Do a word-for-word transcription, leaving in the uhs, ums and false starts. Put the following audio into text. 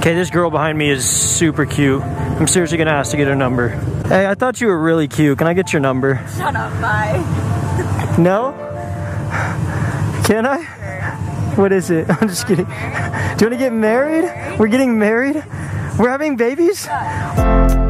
Okay, this girl behind me is super cute. I'm seriously gonna ask to get her number. Hey, I thought you were really cute. Can I get your number? Shut up, bye. No? Can I? What is it? I'm just kidding. Do you want to get married? We're getting married? We're having babies?